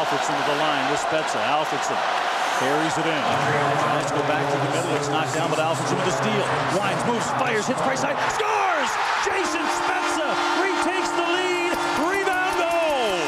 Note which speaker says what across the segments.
Speaker 1: Alfredson to the line with Spezza. Alfredson carries it in. Tries to go back to the middle. It's knocked down, but Alfredson with the steal. Wines, moves, fires, hits right side, scores! Jason Spezza retakes the lead. Rebound goal!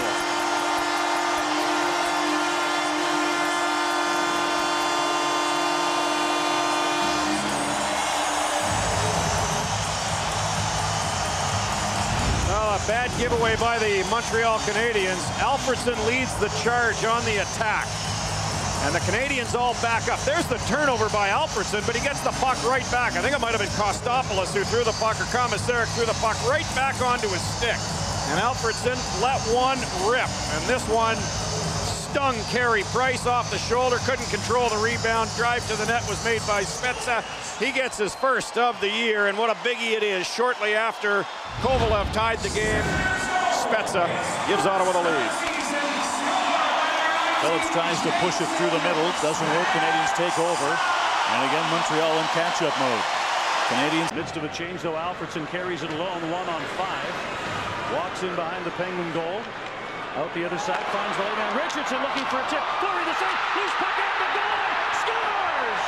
Speaker 2: A bad giveaway by the Montreal Canadiens. Alfredson leads the charge on the attack. And the Canadiens all back up. There's the turnover by Alfredson, but he gets the puck right back. I think it might have been Kostopoulos who threw the puck, or Komisarek threw the puck right back onto his stick. And Alfredson let one rip. And this one stung Carey Price off the shoulder, couldn't control the rebound. Drive to the net was made by Spezza. He gets his first of the year, and what a biggie it is. Shortly after Kovalev tied the game, Spezza gives Ottawa the lead.
Speaker 1: Phillips tries to push it through the middle. Doesn't work. Canadiens take over. And again, Montreal in catch-up mode. Canadiens. Midst of a change, though, Alfredson carries it alone, 1-on-5. Walks in behind the Penguin goal. Out the other side, finds the layman. Richardson looking for a tip. Flurry the save. Loose puck at the goal. Scores!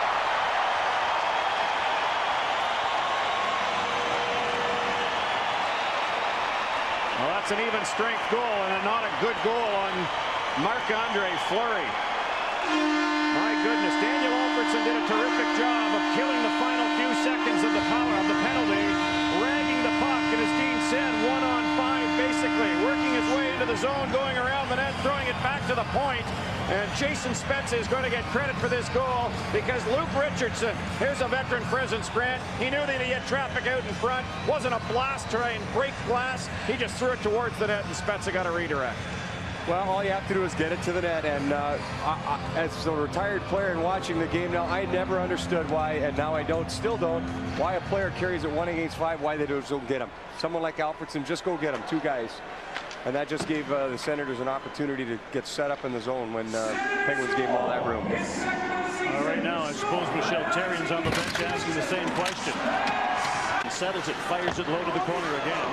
Speaker 2: Well, that's an even strength goal, and not a good goal on Marc-Andre Fleury. My goodness, Daniel Alfredson did a terrific job of killing the final few seconds of the power of the penalty, ragging the puck, and as Dean said, 1-on-5 basically, working his way into the zone, going around the net, throwing it back to the point. And Jason Spezza is going to get credit for this goal because Luke Richardson, here's a veteran presence, Grant. He knew that he had traffic out in front. Wasn't a blast to try and break glass. He just threw it towards the net, and Spezza got a redirect.
Speaker 3: Well, all you have to do is get it to the net, and as a retired player and watching the game now, I never understood why, and now I still don't, why a player carries it 1-against-5, why they don't get him. Someone like Alfredson, just go get him, two guys. And that just gave the Senators an opportunity to get set up in the zone when Penguins gave them all that room.
Speaker 1: Right now, I suppose Michel Therrien's on the bench asking the same question. He settles it, fires it low to the corner again.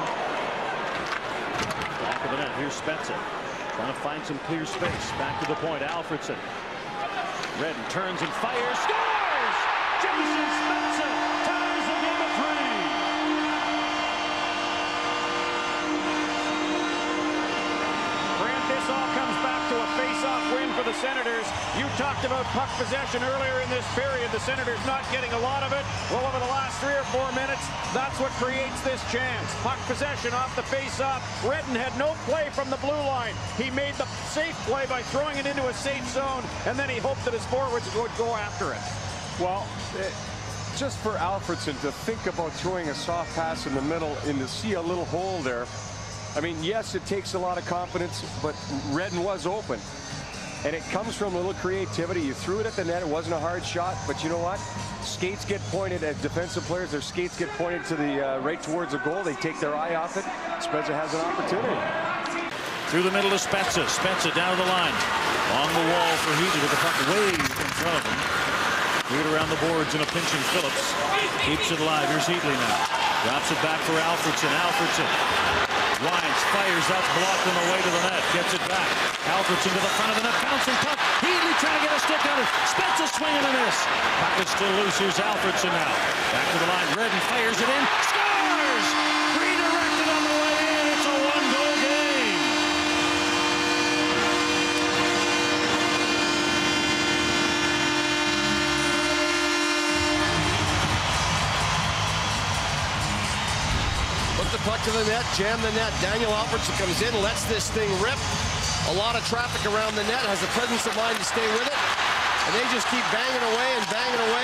Speaker 1: Back of the net, here's Spezza. Trying to find some clear space. Back to the point, Alfredson. Redden turns and fires. Scores! Jason Spezza ties the game at 3.
Speaker 2: Grant, this all comes back to a face-off win for the Senators. You talked about puck possession earlier in this period. The Senators not getting a lot of it. Well, over the last 3 or 4 minutes, that's what creates this chance. Puck possession off the face-off. Redden had no play from the blue line. He made the safe play by throwing it into a safe zone, and then he hoped that his forwards would go after it.
Speaker 3: Well, just for Alfredson to think about throwing a soft pass in the middle and to see a little hole there, I mean, yes, it takes a lot of confidence, but Redden was open. And it comes from a little creativity. You threw it at the net. It wasn't a hard shot, but you know what? Skates get pointed at defensive players. Their skates get pointed to the right towards the goal. They take their eye off it. Spezza has an opportunity.
Speaker 1: Through the middle of Spezza. Spezza down the line. Along the wall for Heaton with the puck way in front of him. Threw it around the boards in a pinching Phillips. Keeps it alive. Here's Heatley now. Drops it back for Alfredson. Alfredson. Wines, fires up, blocked on the way to the net. Gets it back. Alfredson to the front of the net. Bouncing puck. Heatley trying to get a stick on it. Spezza swinging a miss. Puck is still loose. Here's Alfredson now. Back to the line. Redden fires it in. Scores! Redirected on the way in. It's a 1-goal game.
Speaker 4: Put the puck to the net, jam the net. Daniel Alfredson comes in, lets this thing rip. A lot of traffic around the net, has the presence of mind to stay with it. And they just keep banging away and banging away.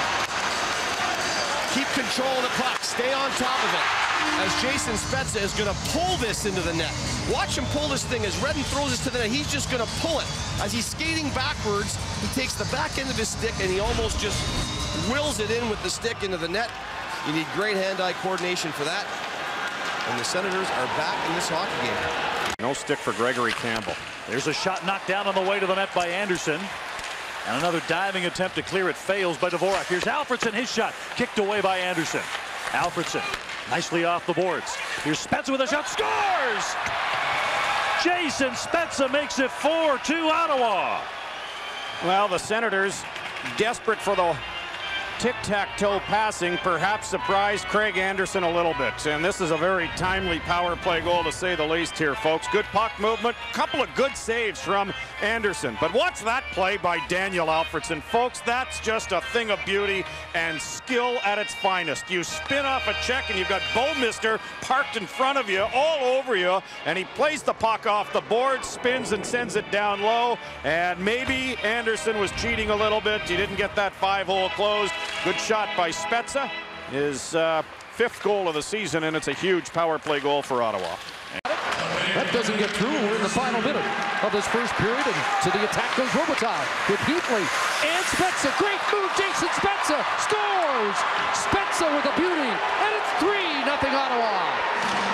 Speaker 4: Keep control of the puck, stay on top of it. As Jason Spezza is going to pull this into the net. Watch him pull this thing as Redden throws this to the net. He's just going to pull it. As he's skating backwards, he takes the back end of his stick and he almost just wills it in with the stick into the net. You need great hand-eye coordination for that. And the Senators are back in this hockey game.
Speaker 2: No stick for Gregory Campbell.
Speaker 1: There's a shot knocked down on the way to the net by Anderson. And another diving attempt to clear it fails by Dvorak. Here's Alfredson, his shot, kicked away by Anderson. Alfredson, nicely off the boards. Here's Spezza with a shot, scores! Jason Spezza makes it 4-2 Ottawa.
Speaker 2: Well, the Senators, desperate for the tic-tac-toe passing, perhaps surprised Craig Anderson a little bit. And this is a very timely power play goal, to say the least here, folks. Good puck movement, couple of good saves from Anderson. But what's that play by Daniel Alfredsson? Folks, that's just a thing of beauty and skill at its finest. You spin off a check and you've got Bouwmeester parked in front of you, all over you, and he plays the puck off the board, spins and sends it down low. And maybe Anderson was cheating a little bit. He didn't get that 5-hole closed. Good shot by Spezza, his 5th goal of the season, and it's a huge power play goal for Ottawa.
Speaker 5: That doesn't get through. We're in the final minute of this first period, and to the attack goes Robitaille with Heatley and Spezza. Great move, Jason Spezza scores! Spezza with a beauty, and it's 3-0 Ottawa.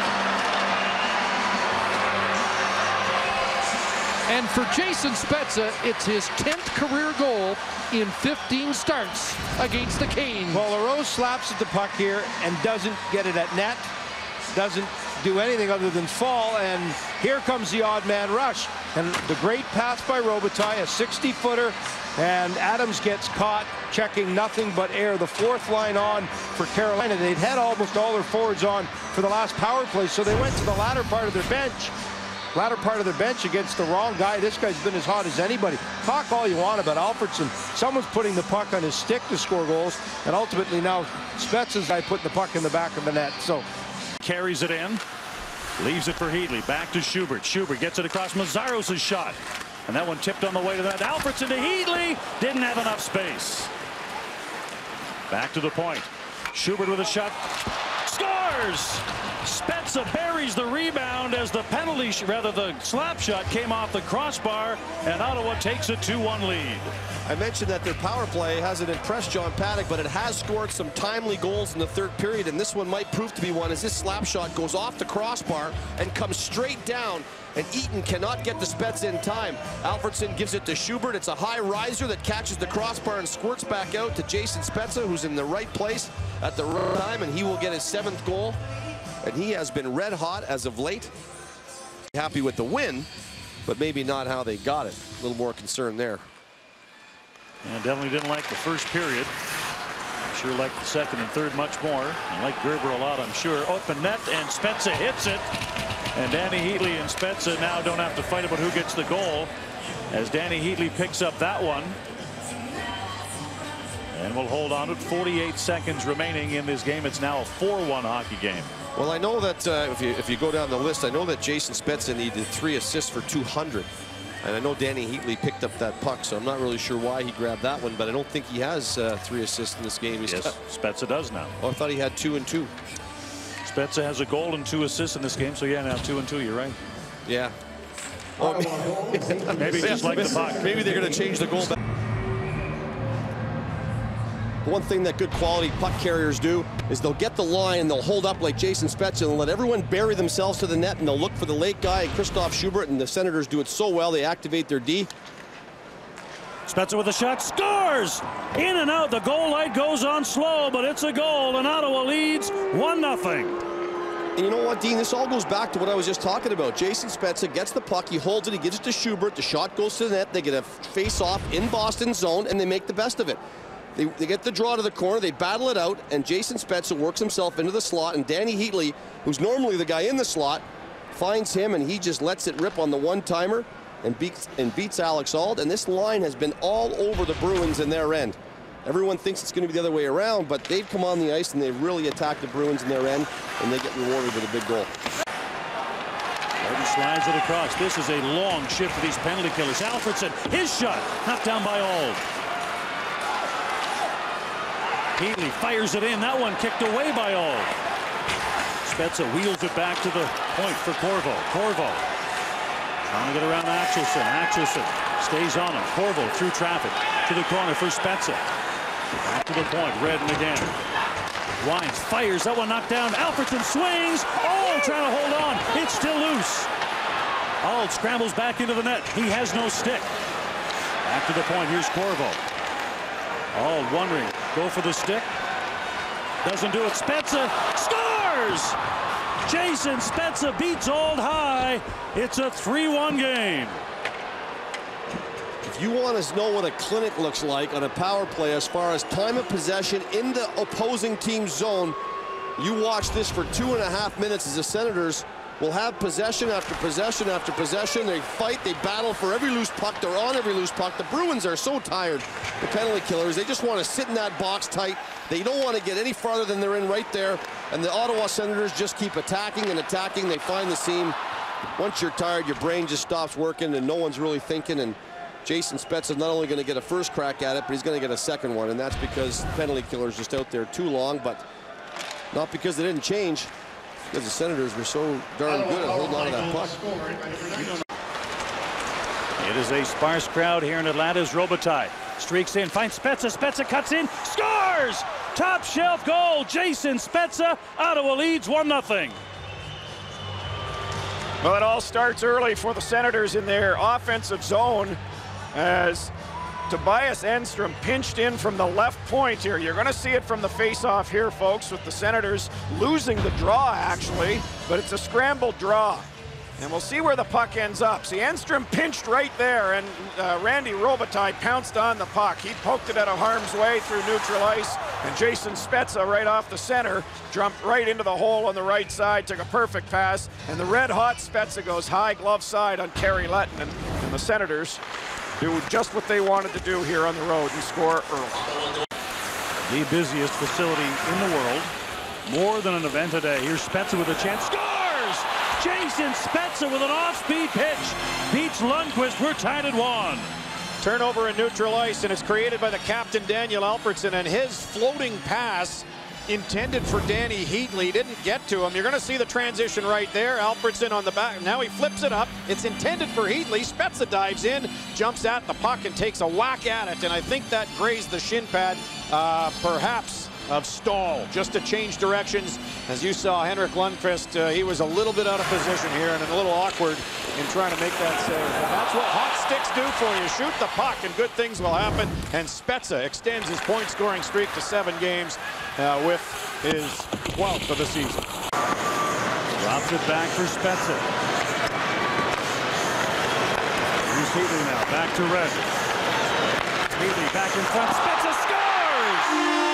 Speaker 5: And for Jason Spezza, it's his 10th career goal in 15 starts against the Canes.
Speaker 6: Well, LaRose slaps at the puck here and doesn't get it at net, doesn't do anything other than fall, and here comes the odd man rush. And the great pass by Robitaille, a 60-footer, and Adams gets caught checking nothing but air. The 4th line on for Carolina. They'd had almost all their forwards on for the last power play, so they went to the latter part of their bench. Against the wrong guy. This guy's been as hot as anybody. Talk all you want about Alfredsson. Someone's putting the puck on his stick to score goals, and ultimately now Spezza's guy putting the puck in the back of the net. So
Speaker 1: carries it in, leaves it for Heatley. Back to Schubert. Schubert gets it across Mazzaros' shot, and that one tipped on the way to that. Alfredsson to Heatley. Didn't have enough space. Back to the point. Schubert with a shot. Scores! Spezza buries the rebound as the penalty, the slap shot came off the crossbar, and Ottawa takes a 2-1 lead.
Speaker 4: I mentioned that their power play hasn't impressed John Paddock, but it has scored some timely goals in the 3rd period, and this one might prove to be one, as this slap shot goes off the crossbar and comes straight down, and Eaton cannot get the Spezza in time. Alfredsson gives it to Schubert. It's a high riser that catches the crossbar and squirts back out to Jason Spezza, who's in the right place at the right time, and he will get his 7th goal. And he has been red hot as of late. Happy with the win, but maybe not how they got it. A little more concern there.
Speaker 1: And definitely didn't like the first period. Sure liked the 2nd and 3rd much more. I like Gerber a lot, I'm sure. Open net, and Spezza hits it. And Danny Heatley and Spezza now don't have to fight about who gets the goal, as Danny Heatley picks up that one. And we'll hold on to 48 seconds remaining in this game. It's now a 4-1 hockey game.
Speaker 4: Well, I know that if you go down the list, I know that Jason Spezza needed 3 assists for 200. And I know Danny Heatley picked up that puck, so I'm not really sure why he grabbed that one, but I don't think he has 3 assists in this game.
Speaker 1: Yes, Spezza does now.
Speaker 4: Oh, I thought he had 2 and 2.
Speaker 1: Spezza has a goal and 2 assists in this game, so yeah, now 2 and 2, you're right.
Speaker 4: Yeah. Oh,
Speaker 1: maybe just like the puck.
Speaker 4: Maybe they're going to change the goal back. One thing that good quality puck carriers do is they'll get the line and they'll hold up like Jason Spezza and let everyone bury themselves to the net, and they'll look for the late guy, and Christoph Schubert, and the Senators do it so well. They activate their D.
Speaker 1: Spezza with a shot, scores! In and out, the goal light goes on slow, but it's a goal, and Ottawa leads 1-0.
Speaker 4: And you know what, Dean? This all goes back to what I was just talking about. Jason Spezza gets the puck, he holds it, he gives it to Schubert, the shot goes to the net, they get a face-off in Boston zone, and they make the best of it. They get the draw to the corner, they battle it out, and Jason Spezza works himself into the slot, and Danny Heatley, who's normally the guy in the slot, finds him, and he just lets it rip on the one-timer and beats Alex Auld. And this line has been all over the Bruins in their end. Everyone thinks it's going to be the other way around, but they've come on the ice and they've really attacked the Bruins in their end, and they get rewarded with a big goal.
Speaker 1: Gordon slides it across. This is a long shift for these penalty killers. Alfredsson, his shot, knocked down by Auld. Heatley fires it in. That one kicked away by Auld. Spezza wheels it back to the point for Corvo. Corvo trying to get around Axelson. Axelson stays on him. Corvo through traffic to the corner for Spezza. Back to the point. Redden again. Wines fires. That one knocked down. Alfredsson swings. Auld trying to hold on. It's still loose. Auld scrambles back into the net. He has no stick. Back to the point. Here's Corvo. Auld wondering. Go for the stick. Doesn't do it. Spezza scores! Jason Spezza beats Old High. It's a 3-1 game.
Speaker 4: If you want to know what a clinic looks like on a power play as far as time of possession in the opposing team's zone, you watch this for 2.5 minutes as the Senators will have possession after possession after possession. They fight, they battle for every loose puck. They're on every loose puck. The Bruins are so tired, the penalty killers. They just want to sit in that box tight. They don't want to get any farther than they're in right there. And the Ottawa Senators just keep attacking and attacking. They find the seam. Once you're tired, your brain just stops working and no one's really thinking. And Jason Spezza is not only going to get a first crack at it, but he's going to get a second one. And that's because the penalty killer's just out there too long, but not because they didn't change. Because the Senators were so darn good at holding on to that puck.
Speaker 1: It is a sparse crowd here in Atlanta's Robitaille. Streaks in, finds Spezza. Spezza cuts in, scores! Top shelf goal, Jason Spezza. Ottawa leads 1-0.
Speaker 2: Well, it all starts early for the Senators in their offensive zone as Tobias Enstrom pinched in from the left point here. You're going to see it from the face-off here, folks, with the Senators losing the draw, actually, but it's a scrambled draw. And we'll see where the puck ends up. See, Enstrom pinched right there, and Randy Robitaille pounced on the puck. He poked it out of harm's way through neutral ice, and Jason Spezza right off the center jumped right into the hole on the right side, took a perfect pass, and the red-hot Spezza goes high glove side on Kerry Lettinen, and the Senators do just what they wanted to do here on the road and score early.
Speaker 1: The busiest facility in the world. More than an event today. Here's Spezza with a chance. Scores! Jason Spezza with an off-speed pitch. Beats Lundqvist. We're tied at 1.
Speaker 2: Turnover in neutral ice, and it's created by the captain, Daniel Alfredsson, and his floating pass intended for Danny Heatley didn't get to him. You're going to see the transition right there. Alfredsson on the back. Now he flips it up. It's intended for Heatley. Spezza dives in, jumps at the puck, and takes a whack at it. And I think that grazed the shin pad, perhaps, of Stahl, just to change directions. As you saw, Henrik Lundqvist, he was a little bit out of position here and a little awkward in trying to make that save. But that's what hot sticks do for you. Shoot the puck and good things will happen. And Spezza extends his point-scoring streak to 7 games with his 12th of the season.
Speaker 1: Drops it back for Spezza. Here's Heatley now, back to Red. Heatley back in front, Spezza scores!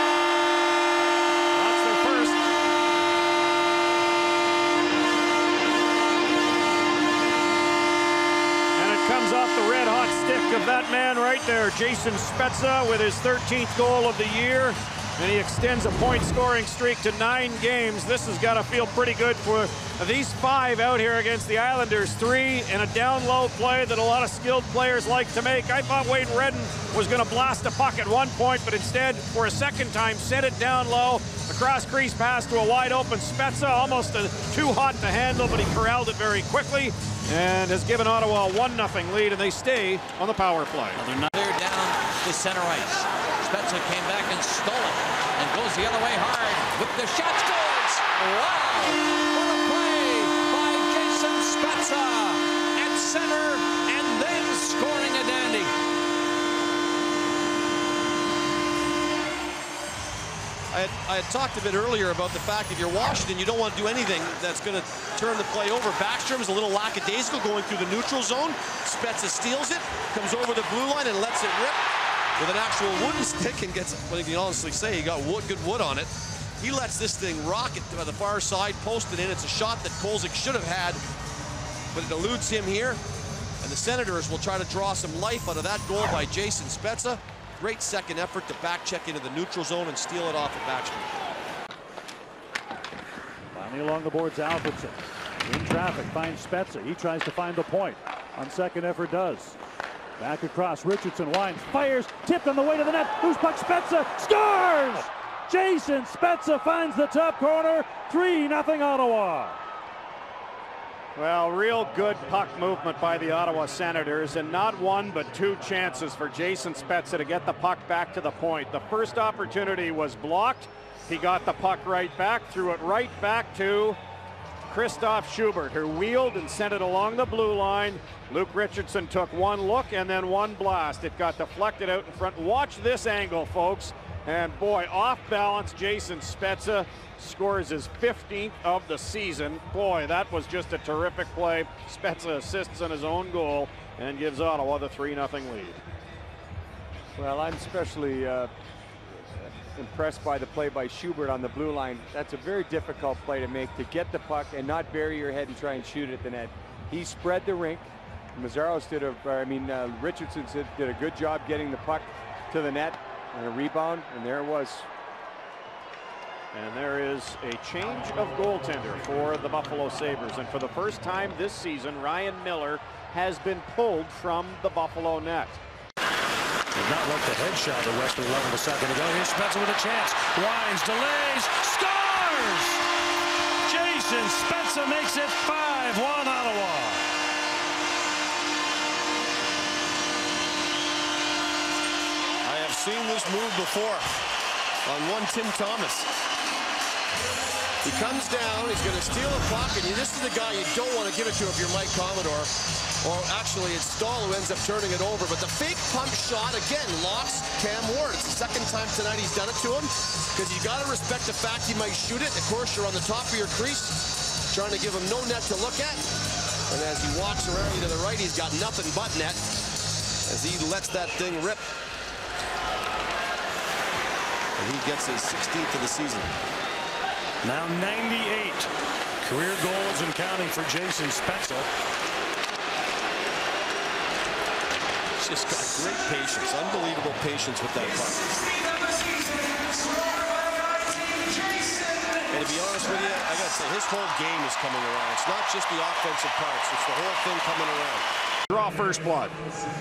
Speaker 2: Comes off the red-hot stick of that man right there, Jason Spezza, with his 13th goal of the year, and he extends a point-scoring streak to 9 games. This has got to feel pretty good for these 5 out here against the Islanders. 3 in a down-low play that a lot of skilled players like to make. I thought Wade Redden was going to blast a puck at one point, but instead, for a second time, sent it down low. A cross-crease pass to a wide-open Spezza, almost too hot to handle, but he corralled it very quickly and has given Ottawa a 1-0 lead, and they stay on the power play.
Speaker 7: They're down to center ice. Spezza came back and stole it and goes the other way hard with the shot, scores! Wow! What a play by Jason Spezza at center and then scoring a dandy.
Speaker 4: I had talked a bit earlier about the fact that if you're Washington, you don't want to do anything that's going to turn the play over. Backstrom is a little lackadaisical going through the neutral zone. Spezza steals it, comes over the blue line and lets it rip with an actual wooden stick and gets, well, you can honestly say he got good wood on it. He lets this thing rocket to the far side, posted in. It's a shot that Kolzig should have had, but it eludes him here. And the Senators will try to draw some life out of that goal by Jason Spezza. Great second effort to back check into the neutral zone and steal it off of Backstrom.
Speaker 1: Finally along the boards, Alfredsson. In traffic, finds Spezza. He tries to find the point. On second effort, does. Back across, Richardson winds, fires, tipped on the way to the net. Loose puck, Spezza scores! Jason Spezza finds the top corner. 3-0 Ottawa.
Speaker 2: Well, real good puck movement by the Ottawa Senators, and not 1 but 2 chances for Jason Spezza to get the puck back to the point. The first opportunity was blocked. He got the puck right back, threw it right back to Christoph Schubert, who wheeled and sent it along the blue line. Luke Richardson took 1 look and then 1 blast. It got deflected out in front. Watch this angle, folks. And boy, off balance, Jason Spezza scores his 15th of the season. Boy, that was just a terrific play. Spezza assists on his own goal and gives Ottawa the 3-0 lead.
Speaker 3: Well, I'm especially impressed by the play by Schubert on the blue line. That's a very difficult play to make, to get the puck and not bury your head and try and shoot it at the net. He spread the rink. Richardson did a good job getting the puck to the net and a rebound, and there it was.
Speaker 2: And there is a change of goaltender for the Buffalo Sabres. And for the first time this season, Ryan Miller has been pulled from the Buffalo net.
Speaker 1: Did not like the headshot to Wesley Level a second ago. Here's Spezza with a chance. Winds, delays, scores! Jason Spezza makes it 5-1 Ottawa.
Speaker 4: I have seen this move before on one Tim Thomas. He comes down, he's going to steal a puck, and this is the guy you don't want to give it to if you're Mike Commodore. Or actually, it's Stahl who ends up turning it over. But the fake pump shot, again, locks Cam Ward. It's the second time tonight he's done it to him. Because you got to respect the fact he might shoot it. Of course, you're on the top of your crease, trying to give him no net to look at. And as he walks around you to the right, he's got nothing but net as he lets that thing rip. And he gets his 16th of the season.
Speaker 1: Now 98 career goals and counting for Jason Spezza.
Speaker 4: He's just got great patience, unbelievable patience with that puck. And to be honest with you, I got to say, his whole game is coming around. It's not just the offensive parts, it's the whole thing coming around.
Speaker 2: Draw first blood.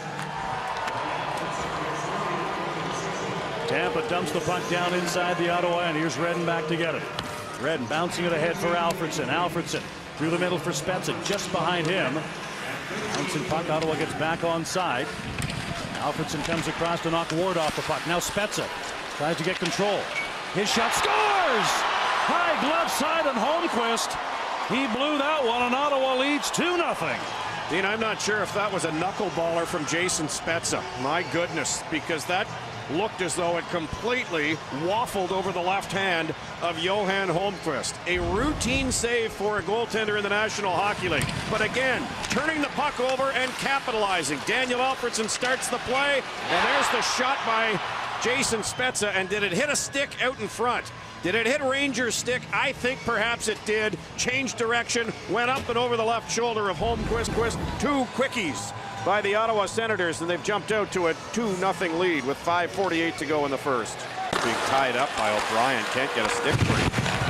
Speaker 1: Tampa dumps the puck down inside the Ottawa, and here's Redden back to get it. Redden bouncing it ahead for Alfredson. Alfredson through the middle for Spezza, just behind him. Bouncing puck, Ottawa gets back on side. Alfredson comes across to knock Ward off the puck. Now Spezza tries to get control. His shot scores! High glove side on Holmquist. He blew that one, and Ottawa leads 2-0.
Speaker 2: Dean, I'm not sure if that was a knuckleballer from Jason Spezza. My goodness, because that looked as though it completely waffled over the left hand of Johan Holmquist. A routine save for a goaltender in the National Hockey League. But again, turning the puck over and capitalizing. Daniel Alfredson starts the play, and there's the shot by Jason Spezza. And did it hit a stick out in front? Did it hit Ranger's stick? I think perhaps it did. Changed direction, went up and over the left shoulder of Holmquist. Two quickies by the Ottawa Senators, and they've jumped out to a 2-0 lead with 5:48 to go in the first. Being tied up by O'Brien, can't get a stick free.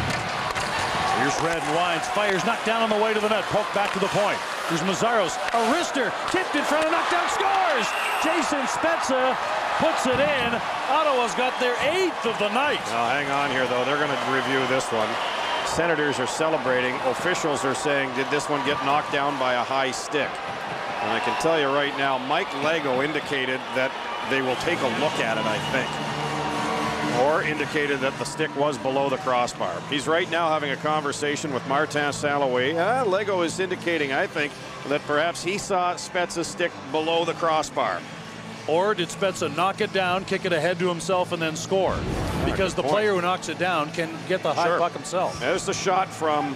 Speaker 1: Here's Redden, winds, fires, knocked down on the way to the net, poked back to the point. Here's Mazzaros, a wrister, tipped in front of, knocked down, scores! Jason Spezza puts it in. Ottawa's got their 8th of the night.
Speaker 2: Now hang on here, though. They're going to review this one. Senators are celebrating. Officials are saying, did this one get knocked down by a high stick? And I can tell you right now, Mike Lego indicated that they will take a look at it, I think. Or indicated that the stick was below the crossbar. He's right now having a conversation with Martin Saint-Louis. Lego is indicating, I think, that perhaps he saw Spezza's stick below the crossbar.
Speaker 1: Or did Spezza knock it down, kick it ahead to himself, and then score? Because the player who knocks it down can get the high puck himself.
Speaker 2: There's the shot from...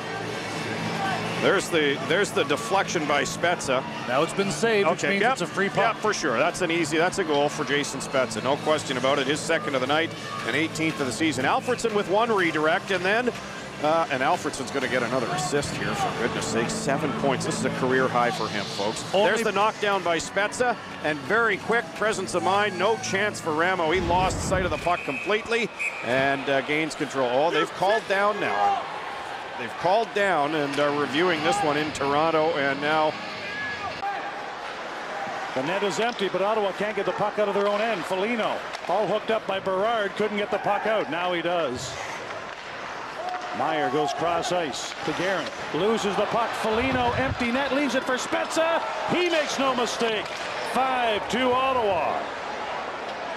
Speaker 2: There's the deflection by Spezza.
Speaker 1: Now it's been saved, which means it's a free puck.
Speaker 2: Yeah, for sure. That's a goal for Jason Spezza. No question about it. His 2nd of the night and 18th of the season. Alfredson with one redirect, and then and Alfredson's going to get another assist here, for goodness sake. 7 points. This is a career high for him, folks. There's the knockdown by Spezza, and very quick presence of mind. No chance for Ramo. He lost sight of the puck completely and gains control. Oh, they've called down now. They've called down and are reviewing this one in Toronto, and now
Speaker 1: the net is empty, but Ottawa can't get the puck out of their own end. Foligno, all hooked up by Berard, couldn't get the puck out. Now he does. Meyer goes cross ice to Guerin, loses the puck. Foligno, empty net, leaves it for Spezza. He makes no mistake. 5-2 Ottawa.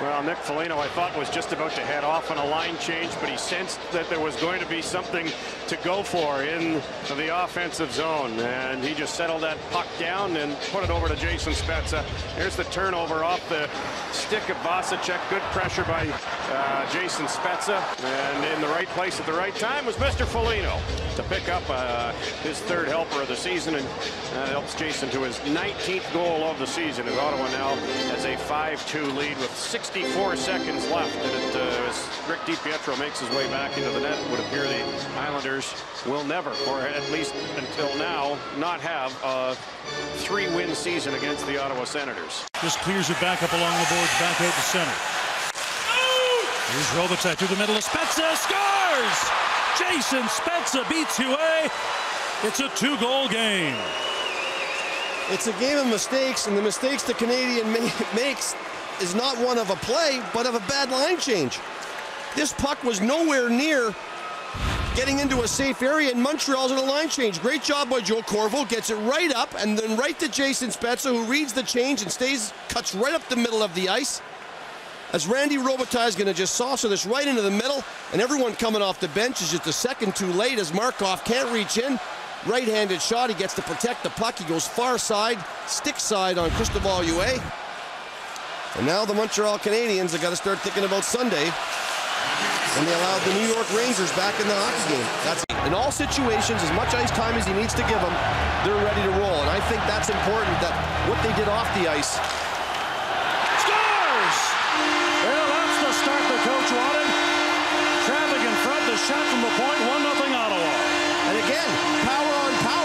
Speaker 2: Well, Nick Foligno, I thought, was just about to head off on a line change, but he sensed that there was going to be something to go for in the offensive zone, and he just settled that puck down and put it over to Jason Spezza. Here's the turnover off the stick of Vasicek. Good pressure by Jason Spezza, and in the right place at the right time was Mr. Foligno to pick up his third helper of the season, and helps Jason to his 19th goal of the season, as Ottawa now has a 5-2 lead with 64 seconds left. And as Rick DiPietro makes his way back into the net, it would appear the Islanders will never, or at least until now, not have a 3-win season against the Ottawa Senators.
Speaker 1: Just clears it back up along the boards, back out to center. Here's Robitaille through the middle of Spezza, scores! Jason Spezza beats UA. It's a 2-goal game.
Speaker 4: It's a game of mistakes, and the mistakes the Canadian makes is not one of a play, but of a bad line change. This puck was nowhere near getting into a safe area, and Montreal's in a line change. Great job by Joe Corvo, gets it right up, and then right to Jason Spezza, who reads the change and cuts right up the middle of the ice. As Randy Robitaille is going to just saucer this right into the middle, and everyone coming off the bench is just a second too late as Markov can't reach in. Right-handed shot, he gets to protect the puck. He goes far side, stick side on Cristobal Huet. And now the Montreal Canadiens have got to start thinking about Sunday when they allowed the New York Rangers back in the hockey game. That's in all situations, as much ice time as he needs to give them, they're ready to roll. And I think that's important, that what they did off the ice.
Speaker 1: Scores! Well, that's the start the coach wanted. Traffic in front, the shot from the point, 1-0 Ottawa.
Speaker 4: And again, power on power.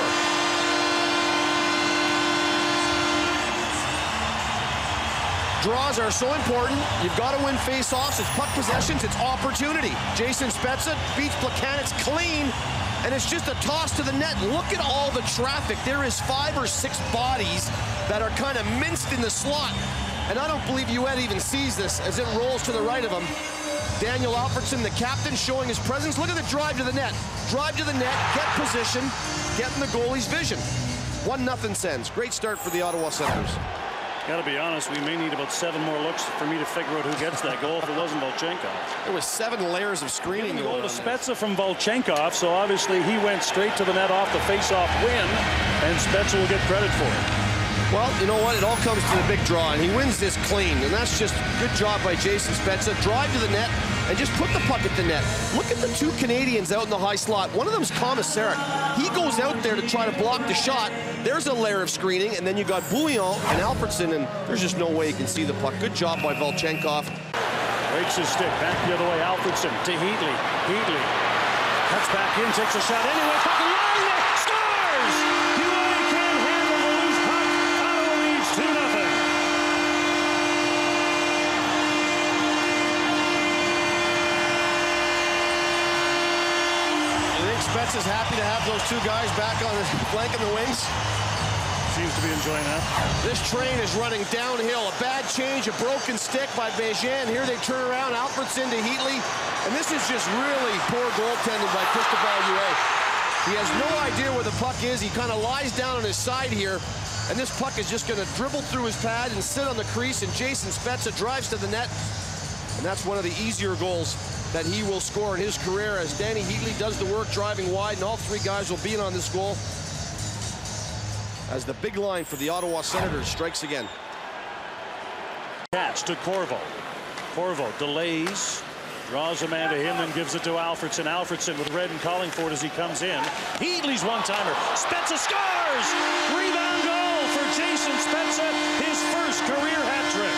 Speaker 4: Draws are so important. You've got to win face-offs. It's puck possessions. It's opportunity. Jason Spezza beats Plekanec clean, and it's just a toss to the net. Look at all the traffic. There is 5 or 6 bodies that are kind of minced in the slot, and I don't believe Huet even sees this as it rolls to the right of him. Daniel Alfredsson, the captain, showing his presence. Look at the drive to the net. Drive to the net, get position, get in the goalie's vision. 1-0 Sens. Great start for the Ottawa Senators.
Speaker 1: Got to be honest, we may need about 7 more looks for me to figure out who gets that goal if it wasn't Volchenkov.
Speaker 4: There was 7 layers of screening going on.
Speaker 1: Spezza from Volchenkov, so obviously he went straight to the net off the face-off win, and Spezza will get credit for it.
Speaker 4: Well, you know what? It all comes to the big draw, and he wins this clean, and that's just good job by Jason Spezza. Drive to the net and just put the puck at the net. Look at the 2 Canadians out in the high slot. One of them's Komisarek. He goes out there to try to block the shot. There's a layer of screening, and then you got Bouillon and Alfredsson, and there's just no way you can see the puck. Good job by Volchenkov.
Speaker 1: Breaks his stick, back the other way, Alfredsson to Heatley. Heatley cuts back in, takes a shot anyway, puck line, scores! UA can't handle the loose puck. Ottawa leads 2-0.
Speaker 4: Spezza's happy to have those 2 guys back on his flank in the wings.
Speaker 1: Seems to be enjoying that.
Speaker 4: This train is running downhill. A bad change, a broken stick by Bejan. Here they turn around, Alfredsson to Heatley. And this is just really poor goaltending by Cristobal Huet. He has no idea where the puck is. He kind of lies down on his side here. And this puck is just going to dribble through his pad and sit on the crease. And Jason Spezza drives to the net. And that's one of the easier goals that he will score in his career as Danny Heatley does the work driving wide, and all 3 guys will be in on this goal as the big line for the Ottawa Senators strikes again.
Speaker 1: Catch to Corvo. Corvo delays, draws a man to him, and gives it to Alfredsson. Alfredsson with Redden calling for it as he comes in. Heatley's one-timer. Spezza scores! Rebound goal for Jason Spezza, his first career hat trick.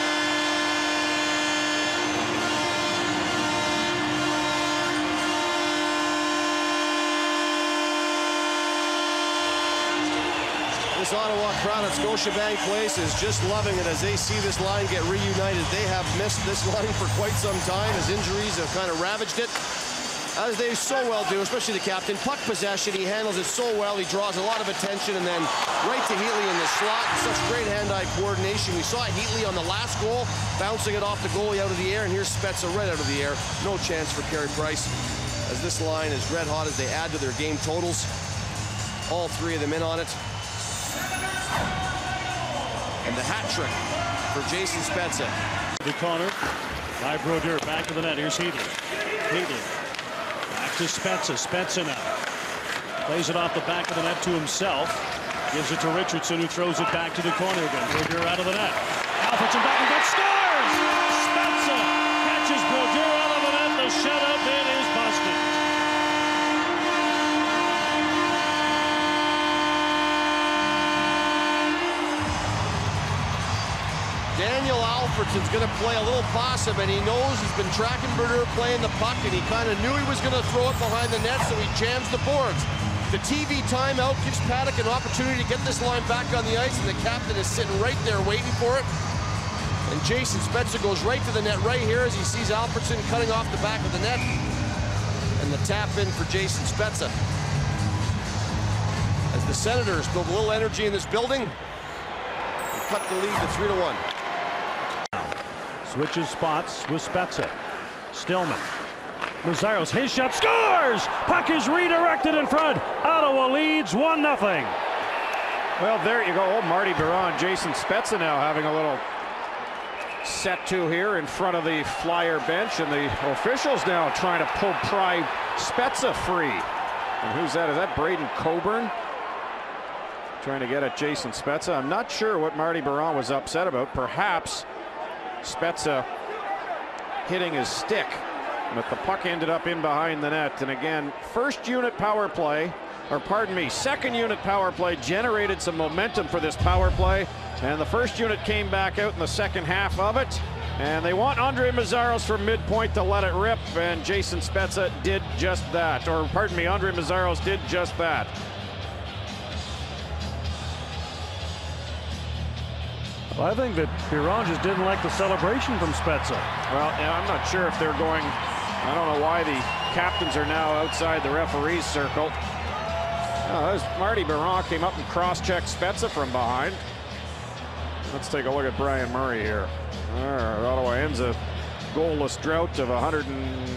Speaker 4: This Ottawa crowd at Scotiabank Place is just loving it as they see this line get reunited. They have missed this line for quite some time as injuries have kind of ravaged it, as they so well do, especially the captain. Puck possession, he handles it so well. He draws a lot of attention, and then right to Heatley in the slot. Such great hand-eye coordination. We saw Heatley on the last goal, bouncing it off the goalie out of the air, and here's Spezza right out of the air. No chance for Carey Price as this line is red hot as they add to their game totals. All 3 of them in on it. And the hat trick for Jason Spezza.
Speaker 1: The corner by Brodeur. Back to the net. Here's Heatley. Heatley. Back to Spezza. Spezza now. Plays it off the back of the net to himself. Gives it to Richardson, who throws it back to the corner again. Brodeur out of the net. Alfredson back and that scores! Spezza catches Brodeur out of the net. The shutout bid is busted.
Speaker 4: Daniel Alfredson's going to play a little possum, and he knows he's been tracking Brodeur playing the puck, and he kind of knew he was going to throw it behind the net, so he jams the boards. The TV timeout gives Paddock an opportunity to get this line back on the ice, and the captain is sitting right there waiting for it. And Jason Spezza goes right to the net right here as he sees Alfredson cutting off the back of the net. And the tap in for Jason Spezza. As the Senators build a little energy in this building, and cut the lead to 3-1.
Speaker 1: Switches spots with Spezza. Stillman. Mazzaros, his shot, scores! Puck is redirected in front. Ottawa leads 1-0.
Speaker 2: Well, there you go. Oh, Marty Biron, Jason Spezza now having a little set to here in front of the Flyer bench, and the officials now trying to pry Spezza free. And who's that? Is that Braden Coburn? Trying to get at Jason Spezza. I'm not sure what Marty Biron was upset about. Perhaps Spezza hitting his stick, but the puck ended up in behind the net. And again, first unit power play, or pardon me, second unit power play generated some momentum for this power play, and the first unit came back out in the second half of it, and they want Andre Mazzaros from midpoint to let it rip, and Jason Spezza did just that, or pardon me, Andre Mazzaros did just that.
Speaker 1: Well, I think that Biron just didn't like the celebration from Spezza.
Speaker 2: Well, yeah, I'm not sure if they're going, I don't know why the captains are now outside the referee's circle. Marty Biron came up and cross-checked Spezza from behind. Let's take a look at Brian Murray here. Ottawa ends a goalless drought of 146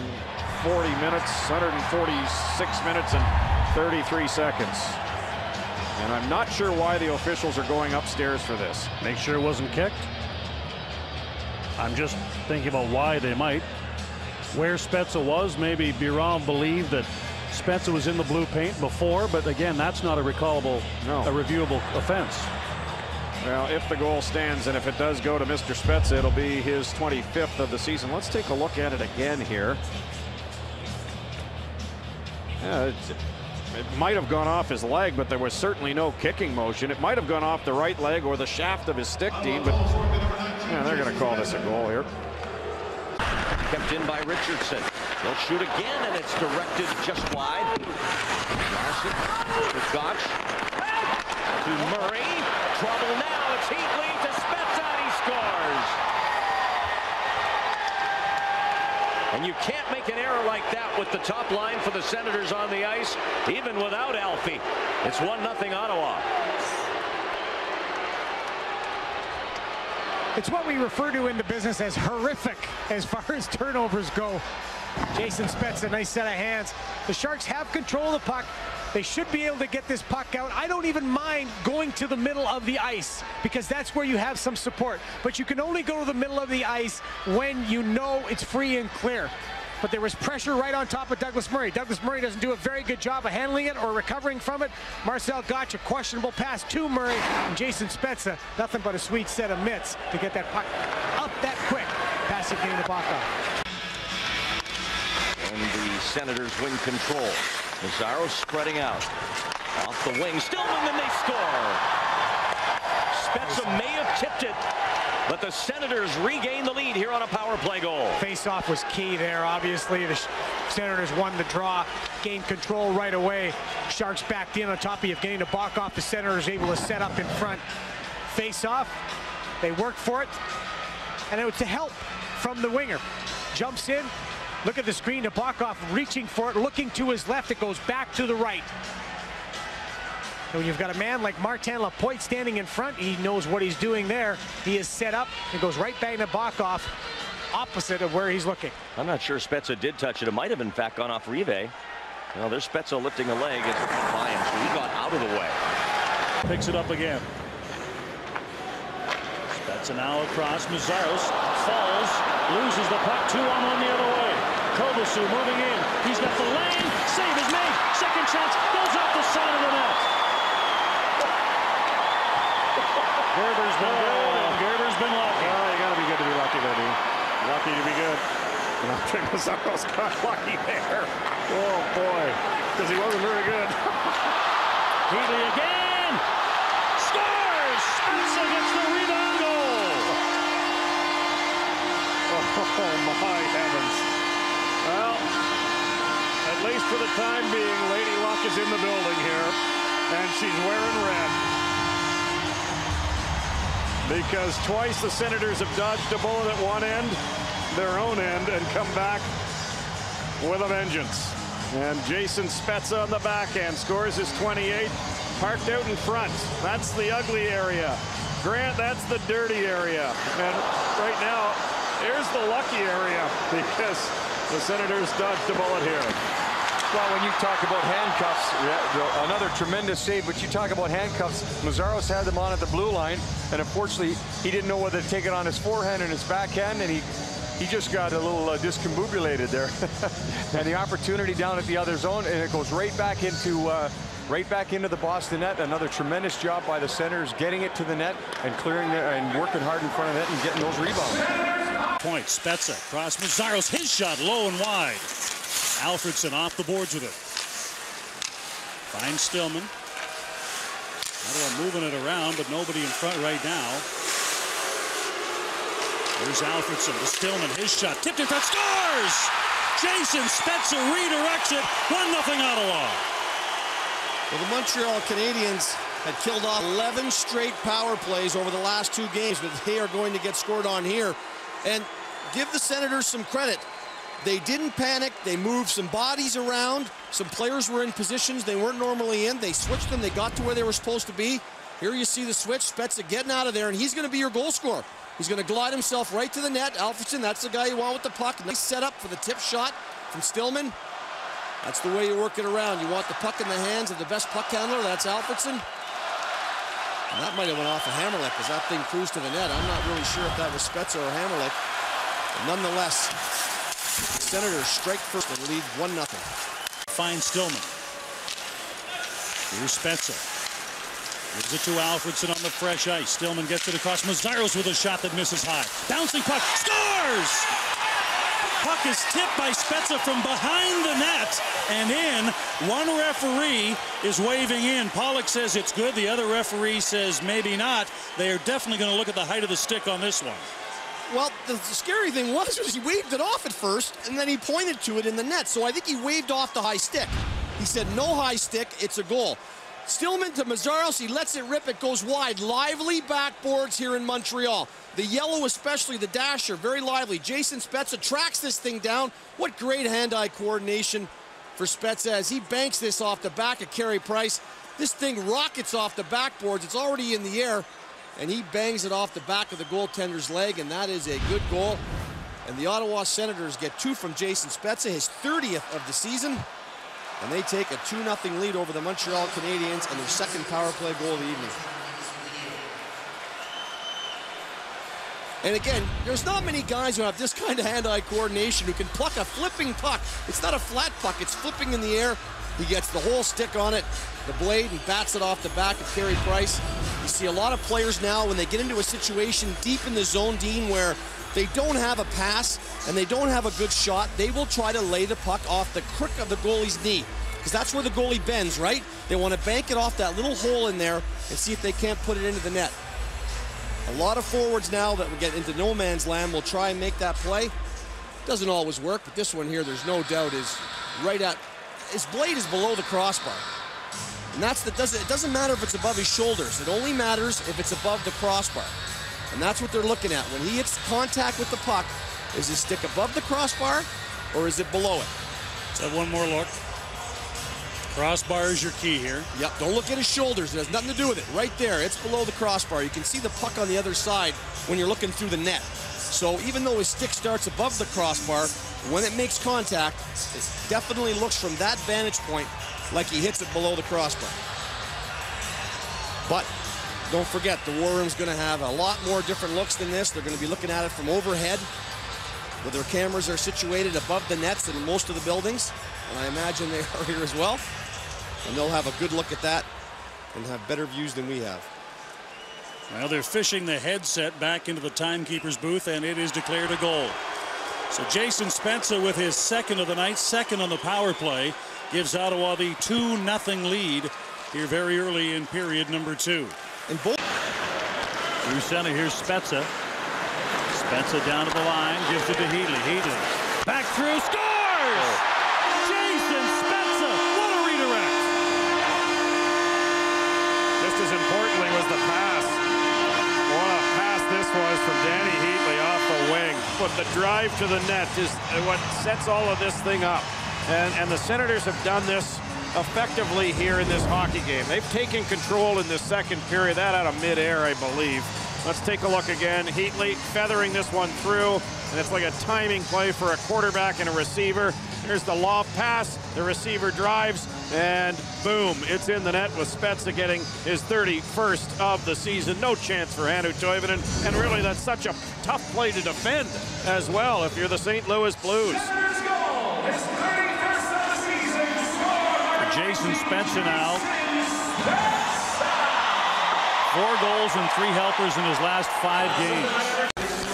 Speaker 2: minutes and 33 seconds. And I'm not sure why the officials are going upstairs for this.
Speaker 1: Make sure it wasn't kicked. I'm just thinking about why they might. Where Spezza was, maybe Biron believed that Spezza was in the blue paint before, but again, that's not a recallable, a reviewable offense.
Speaker 2: Well, if the goal stands, and if it does go to Mr. Spezza, it'll be his 25th of the season. Let's take a look at it again here. Yeah, it might have gone off his leg, but there was certainly no kicking motion. It might have gone off the right leg or the shaft of his stick, Dean, but yeah, they're going to call this a goal here.
Speaker 7: Kept in by Richardson. They'll shoot again, and it's directed just wide. Larson to Gotch. To Murray. Trouble now. It's Heatley to Spezza, and he scores. And you can't make an error like that with the top line for the Senators on the ice, even without Alfie. It's 1-0 Ottawa.
Speaker 8: It's what we refer to in the business as horrific as far as turnovers go. Jason Spezza, nice set of hands. The Sharks have control of the puck. They should be able to get this puck out. I don't even mind going to the middle of the ice because that's where you have some support. But you can only go to the middle of the ice when you know it's free and clear. But there was pressure right on top of Douglas Murray. Douglas Murray doesn't do a very good job of handling it or recovering from it. Marcel Gotch, a questionable pass to Murray. And Jason Spezza, nothing but a sweet set of mitts to get that puck up that quick. Pass it getting the Bakov.
Speaker 7: And the Senators win control. Mazzaros spreading out. Off the wing. Stillman, and they score. Spezza may have tipped it, but the Senators regain the lead here on a power play goal.
Speaker 8: Face-off was key there. Obviously, the Senators won the draw, gained control right away. Sharks backed in on top of Evgeny Nabokov. The Senators able to set up in front. Face-off. They worked for it, and it was to help from the winger. Jumps in. Look at the screen. Nabokov reaching for it, looking to his left. It goes back to the right. And when you've got a man like Martin Lapointe standing in front, he knows what he's doing there. He is set up. It goes right back to Nabokov, opposite of where he's looking.
Speaker 7: I'm not sure Spezza did touch it. It might have, in fact, gone off Rive. Well, there's Spezza lifting a leg as by him, so he got out of the way.
Speaker 1: Picks it up again. That's a now across. Mazzaros falls, loses the puck. 2-on-1 the other way. Kovacic moving in. He's got the lane. Save is made. Second chance goes off the side of the net. Gerber's been good and Gerber's been lucky.
Speaker 2: Oh, you got to be good to be lucky there, Dean. Lucky to be good. And I think Mazzaros got lucky there. Oh boy, because he wasn't very good.
Speaker 1: Heatley again. Scores. Spezza gets the rebound goal.
Speaker 2: Oh my heavens. Well, at least for the time being, Lady Luck is in the building here, and she's wearing red. Because twice the Senators have dodged a bullet at one end, their own end, and come back with a vengeance. And Jason Spezza on the backhand scores his 28th, parked out in front. That's the ugly area. Grant, that's the dirty area. And right now, here's the lucky area because the Senators dodged a bullet here.
Speaker 3: Well, when you talk about handcuffs, another tremendous save, but you talk about handcuffs, Mazzaros had them on at the blue line, and unfortunately, he didn't know whether to take it on his forehand and his backhand, and he just got a little discombobulated there. And the opportunity down at the other zone, and it goes right back into the Boston net. Another tremendous job by the Senators, getting it to the net and clearing it and working hard in front of it and getting those rebounds.
Speaker 1: Point, Spezza, cross Mazzaros, his shot low and wide. Alfredson off the boards with it. Finds Stillman. Ottawa moving it around, but nobody in front right now. There's Alfredson to Stillman, his shot, tipped in front, scores! Jason Spezza redirects it, 1-0 Ottawa.
Speaker 4: Well, the Montreal Canadiens had killed off 11 straight power plays over the last 2 games, but they are going to get scored on here. And give the Senators some credit. They didn't panic. They moved some bodies around. Some players were in positions they weren't normally in. They switched them. They got to where they were supposed to be. Here you see the switch. Spezza getting out of there, and he's going to be your goal scorer. He's going to glide himself right to the net. Alfredson, that's the guy you want with the puck. Nice setup for the tip shot from Stillman. That's the way you work it around. You want the puck in the hands of the best puck handler. That's Alfredson. And that might have went off of Hammerlick as that thing cruised to the net. I'm not really sure if that was Spezza or Hammerlick. But nonetheless, the Senators strike first and lead 1-0.
Speaker 1: Finds Stillman. Here's Spezza. Gives it to Alfredson on the fresh ice. Stillman gets it across. Mazzaros with a shot that misses high. Bouncing puck. Scores! Puck is tipped by Spezza from behind the net and in. One referee is waving in. Pollock says it's good. The other referee says maybe not. They are definitely going to look at the height of the stick on this one.
Speaker 4: Well, the scary thing was he waved it off at first, and then he pointed to it in the net. So I think he waved off the high stick. He said, no high stick, it's a goal. Stillman to Mazzaros, he lets it rip, it goes wide. Lively backboards here in Montreal. The yellow especially, the dasher, very lively. Jason Spezza tracks this thing down. What great hand-eye coordination for Spezza as he banks this off the back of Carey Price. This thing rockets off the backboards. It's already in the air, and he bangs it off the back of the goaltender's leg, and that is a good goal. And the Ottawa Senators get 2 from Jason Spezza, his 30th of the season. And they take a 2-0 lead over the Montreal Canadiens and their second power play goal of the evening. And again, there's not many guys who have this kind of hand-eye coordination who can pluck a flipping puck. It's not a flat puck, it's flipping in the air. He gets the whole stick on it, the blade, and bats it off the back of Carey Price. You see a lot of players now when they get into a situation deep in the zone, Dean, where they don't have a pass and they don't have a good shot, they will try to lay the puck off the crook of the goalie's knee, because that's where the goalie bends, right? They want to bank it off that little hole in there and see if they can't put it into the net. A lot of forwards now that will get into no man's land will try and make that play. Doesn't always work, but this one here, there's no doubt, is right at, his blade is below the crossbar. And that's it doesn't matter if it's above his shoulders. It only matters if it's above the crossbar. And that's what they're looking at. When he hits contact with the puck, is his stick above the crossbar or is it below it?
Speaker 1: Let's have one more look. Crossbar is your key here.
Speaker 4: Yep, don't look at his shoulders. It has nothing to do with it. Right there, it's below the crossbar. You can see the puck on the other side when you're looking through the net. So even though his stick starts above the crossbar, when it makes contact, it definitely looks from that vantage point like he hits it below the crossbar. But Don't forget, the War Room's going to have a lot more different looks than this. They're going to be looking at it from overhead, where their cameras are situated above the nets in most of the buildings, and I imagine they are here as well. And they'll have a good look at that and have better views than we have.
Speaker 1: Well, they're fishing the headset back into the timekeeper's booth, and it is declared a goal. So Jason Spezza with his second of the night, second on the power play, gives Ottawa the 2-0 lead here very early in period number 2.
Speaker 4: And both
Speaker 1: through center, here's Spezza. Spezza down to the line, gives it to Heatley. Heatley back through, scores! Jason Spezza, what a redirect!
Speaker 2: Just as importantly was the pass. What a pass this was from Danny Heatley off the wing. But the drive to the net is what sets all of this thing up. And the Senators have done this effectively here in this hockey game. They've taken control in the second period. That out of midair, I believe. Let's take a look again. Heatley feathering this one through, and it's like a timing play for a quarterback and a receiver. Here's the lob pass. The receiver drives, and boom, it's in the net with Spezza getting his 31st of the season. No chance for Hannu Toivonen, and really that's such a tough play to defend as well if you're the St. Louis Blues.
Speaker 1: Jason Spezza now. 4 goals and 3 helpers in his last 5 games.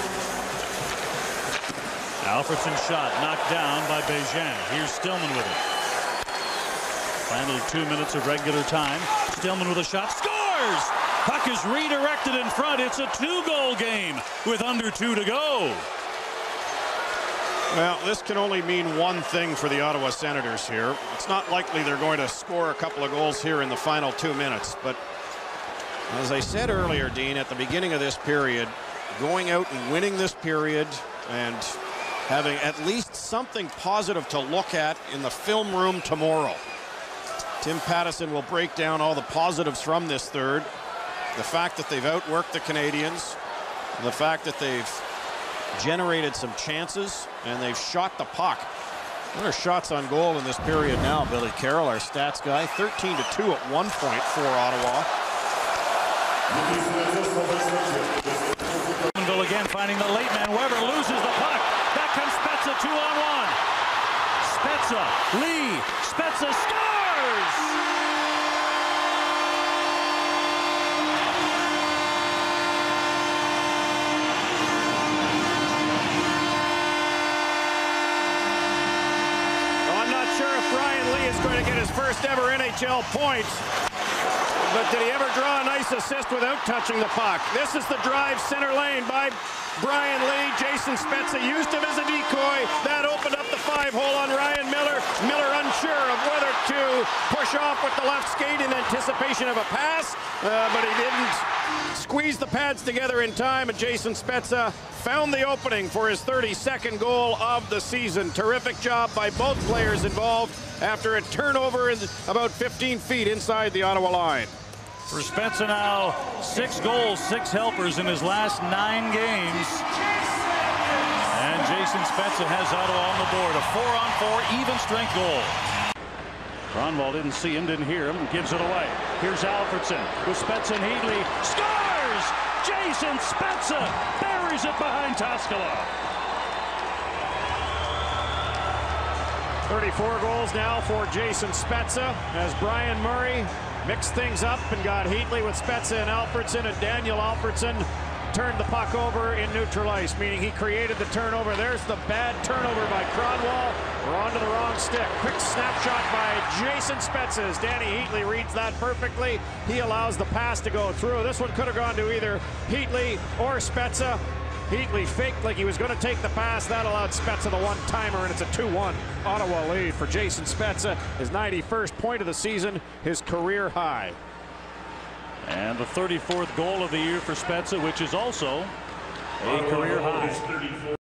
Speaker 1: Alfredsson shot knocked down by Bégin. Here's Stillman with it. Final 2 minutes of regular time. Stillman with a shot. Scores! Puck is redirected in front. It's a 2-goal game with under 2 to go.
Speaker 2: Well, this can only mean one thing for the Ottawa Senators here. It's not likely they're going to score a couple of goals here in the final 2 minutes. But as I said earlier, Dean, at the beginning of this period, going out and winning this period and having at least something positive to look at in the film room tomorrow. Tim Pattison will break down all the positives from this third. The fact that they've outworked the Canadiens, the fact that they've generated some chances, and they've shot the puck. There are shots on goal in this period now. Billy Carroll, our stats guy, 13-2 at one point for Ottawa.
Speaker 1: Again finding the late man. Weber loses the puck. Back comes Spezza, 2-on-1. Spezza, Lee, Spezza scores!
Speaker 2: Going to get his first ever NHL point. But did he ever draw a nice assist without touching the puck? This is the drive center lane by Brian Lee. Jason Spezza used him as a decoy. That opened up the 5-hole on Ryan Miller. Miller unsure of whether to push off with the left skate in anticipation of a pass, but he didn't squeeze the pads together in time, and Jason Spezza found the opening for his 32nd goal of the season. Terrific job by both players involved after a turnover about 15 feet inside the Ottawa line.
Speaker 1: For Spezza now, 6 goals, 6 helpers in his last 9 games. And Jason Spezza has Ottawa on the board. A 4-on-4 even strength goal. Kronwall didn't see him, didn't hear him, gives it away. Here's Alfredsson with Spezza and Heatley. Scores! Jason Spezza buries it behind Toskala.
Speaker 2: 34 goals now for Jason Spezza as Brian Murray mixed things up and got Heatley with Spezza and Alfredsson, and Daniel Alfredsson turned the puck over in neutral ice, meaning he created the turnover. There's the bad turnover by Kronwall. We're onto the wrong stick. Quick snapshot by Jason Spezza as Danny Heatley reads that perfectly. He allows the pass to go through. This one could have gone to either Heatley or Spezza. Heatley faked like he was going to take the pass. That allowed Spezza the one-timer, and it's a 2-1 Ottawa lead for Jason Spezza. His 91st point of the season, his career high.
Speaker 1: And the 34th goal of the year for Spezza, which is also a career high.